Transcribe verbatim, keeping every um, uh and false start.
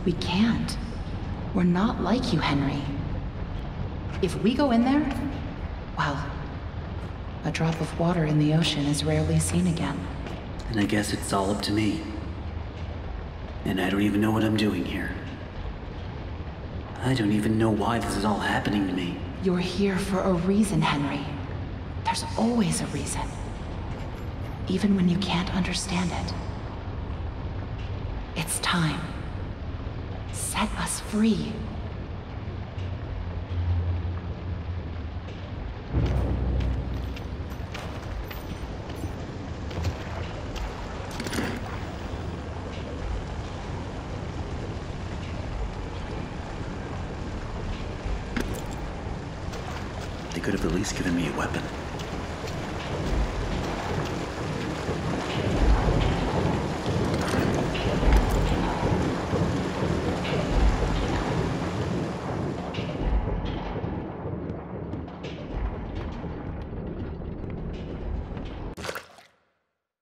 We can't. We're not like you, Henry. If we go in there, well, a drop of water in the ocean is rarely seen again. And I guess it's all up to me. And I don't even know what I'm doing here. I don't even know why this is all happening to me. You're here for a reason, Henry. There's always a reason. Even when you can't understand it. It's time. Set us free. They could have at least given me a weapon.